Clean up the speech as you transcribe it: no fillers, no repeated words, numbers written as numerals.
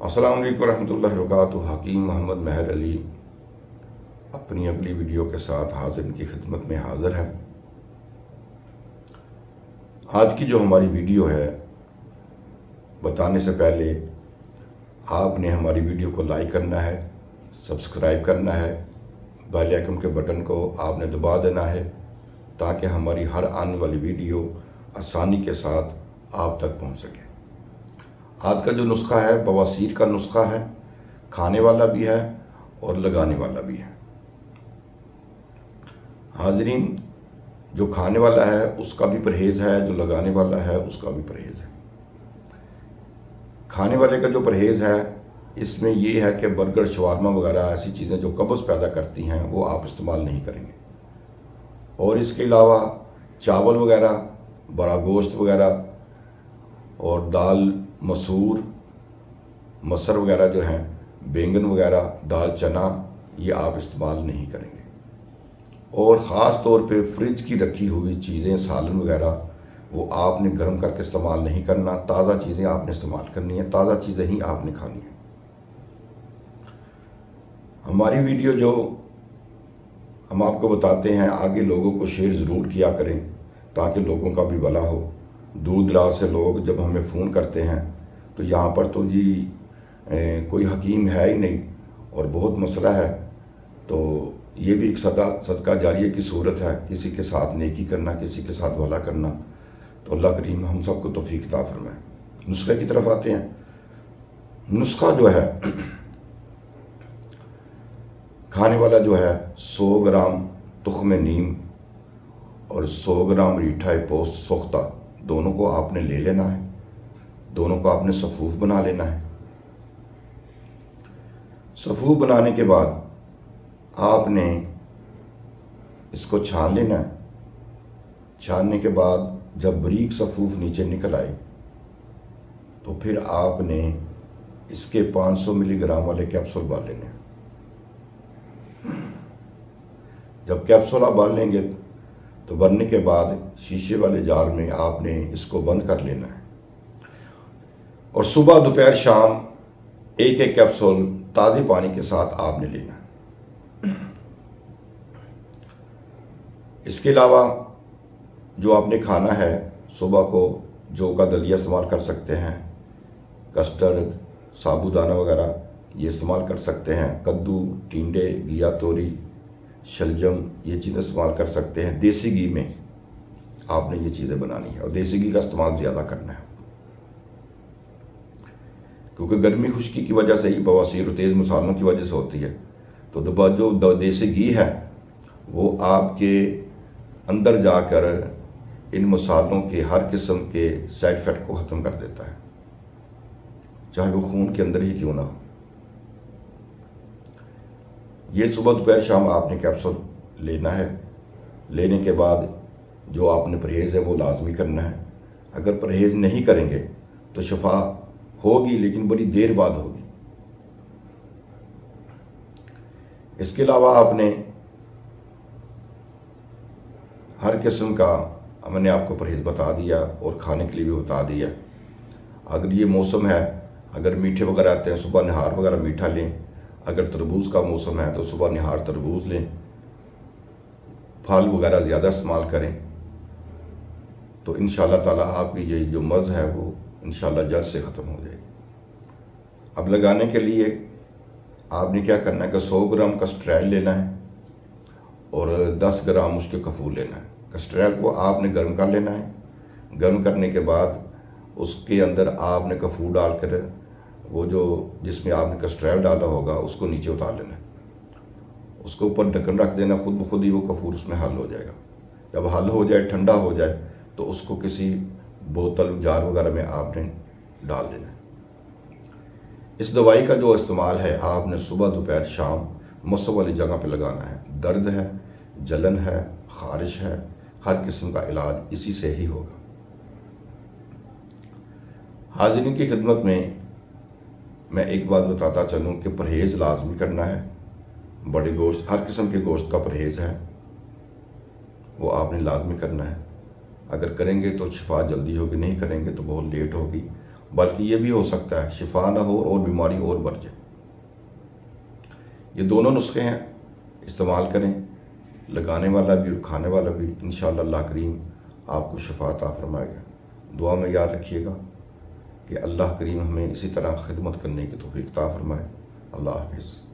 अस्सलाम वालेकुम रहमतुल्लाहि व बरकातुहू। हकीम मोहम्मद महर अली अपनी अगली वीडियो के साथ हाजिर की खिदमत में हाजिर है। आज की जो हमारी वीडियो है, बताने से पहले आपने हमारी वीडियो को लाइक करना है, सब्सक्राइब करना है, बेल आइकन के बटन को आपने दबा देना है ताकि हमारी हर आने वाली वीडियो आसानी के साथ आप तक पहुंच सके। आज का जो नुस्खा है बवासीर का नुस्खा है, खाने वाला भी है और लगाने वाला भी है। हाजरीन, जो खाने वाला है उसका भी परहेज़ है, जो लगाने वाला है उसका भी परहेज़ है। खाने वाले का जो परहेज़ है इसमें ये है कि बर्गर, शवारमा वगैरह ऐसी चीज़ें जो कब्ज़ पैदा करती हैं वो आप इस्तेमाल नहीं करेंगे। और इसके अलावा चावल वगैरह, बड़ा गोश्त वगैरह और दाल, मसूर, मसर वगैरह जो हैं, बैंगन वगैरह, दाल चना, ये आप इस्तेमाल नहीं करेंगे। और ख़ास तौर पे फ्रिज की रखी हुई चीज़ें, सालन वगैरह, वो आपने गर्म करके इस्तेमाल नहीं करना। ताज़ा चीज़ें आपने इस्तेमाल करनी है, ताज़ा चीज़ें ही आपने खानी है। हमारी वीडियो जो हम आपको बताते हैं, आगे लोगों को शेयर ज़रूर किया करें ताकि लोगों का भी भला हो। दूर दराज से लोग जब हमें फ़ोन करते हैं तो यहाँ पर तो जी कोई हकीम है ही नहीं और बहुत मसला है, तो ये भी एक सदका जारिया की सूरत है, किसी के साथ नेकी करना, किसी के साथ भला करना। तो अल्लाह करीम हम सबको तौफीक अता फरमाए। नुस्खे की तरफ आते हैं। नुस्खा जो है, खाने वाला जो है 100 ग्राम तुख्म नीम और 100 ग्राम रीठा पोस्त सोख्ता, दोनों को आपने ले लेना है। दोनों को आपने सफ़ूफ बना लेना है। सफ़ूफ बनाने के बाद आपने इसको छान लेना है। छानने के बाद जब बारीक सफ़ूफ नीचे निकल आए तो फिर आपने इसके 500 मिलीग्राम वाले कैप्सूल बाल लेने हैं। जब कैप्सूल आप बाल लेंगे तो भरने के बाद शीशे वाले जार में आपने इसको बंद कर लेना है और सुबह, दोपहर, शाम एक एक कैप्सूल ताज़े पानी के साथ आपने लेना है। इसके अलावा जो आपने खाना है, सुबह को जौ का दलिया इस्तेमाल कर सकते हैं, कस्टर्ड, साबूदाना वगैरह ये इस्तेमाल कर सकते हैं, कद्दू, टिंडे, घिया तोरी, शलजम, ये चीज़ें इस्तेमाल कर सकते हैं। देसी घी में आपने ये चीज़ें बनानी है और देसी घी का इस्तेमाल ज़्यादा करना है, क्योंकि गर्मी खुश्की की वजह से ही बवासीर और तेज़ मसालों की वजह से होती है। तो जो देसी घी है वो आपके अंदर जाकर इन मसालों के हर किस्म के साइड इफ़ेक्ट को ख़त्म कर देता है, चाहे वो खून के अंदर ही क्यों ना हो। ये सुबह, दोपहर, शाम आपने कैप्सूल लेना है। लेने के बाद जो आपने परहेज़ है वो लाजमी करना है। अगर परहेज़ नहीं करेंगे तो शफा होगी, लेकिन बड़ी देर बाद होगी। इसके अलावा आपने हर किस्म का, मैंने आपको परहेज़ बता दिया और खाने के लिए भी बता दिया। अगर ये मौसम है, अगर मीठे वगैरह आते हैं, सुबह निहार वगैरह मीठा लें। अगर तरबूज का मौसम है तो सुबह निहार तरबूज लें। फल वगैरह ज़्यादा इस्तेमाल करें तो इंशाअल्लाह ताला आपकी ये जो मर्ज़ है वो इंशाअल्लाह जड़ से ख़त्म हो जाएगी। अब लगाने के लिए आपने क्या करना है कि 100 ग्राम कस्ट्रैल लेना है और 10 ग्राम उसके कपूर लेना है। कस्ट्रैल को आपने गर्म कर लेना है। गर्म करने के बाद उसके अंदर आपने कपूर डालकर, वो जो जिसमें आपने कस्ट्रैल डाला होगा उसको नीचे उतार लेना है। उसको ऊपर ढक्कन रख देना, खुद ब खुद ही वो कपूर उसमें हल हो जाएगा। जब हल हो जाए, ठंडा हो जाए, तो उसको किसी बोतल, जार वगैरह में आपने डाल देना है। इस दवाई का जो इस्तेमाल है आपने सुबह, दोपहर, शाम मौसम वाली जगह पे लगाना है। दर्द है, जलन है, ख़ारिश है, हर किस्म का इलाज इसी से ही होगा। हाज़रीन की खिदमत में मैं एक बात बताता चलूँ कि परहेज़ लाजमी करना है। बड़े गोश्त, हर किस्म के गोश्त का परहेज़ है, वो आपने लाजमी करना है। अगर करेंगे तो शिफा जल्दी होगी, नहीं करेंगे तो बहुत लेट होगी बल्कि ये भी हो सकता है शिफा ना हो और बीमारी और बढ़ जाए। ये दोनों नुस्खे हैं, इस्तेमाल करें, लगाने वाला भी और खाने वाला भी। इंशाअल्लाह अल्लाह करीम आपको शफा अता फरमाएगा। दुआ में याद रखिएगा कि अल्लाह करीम हमें इसी तरह खिदमत करने की तौफीक अता फरमाए। अल्लाह हाफ़िज़।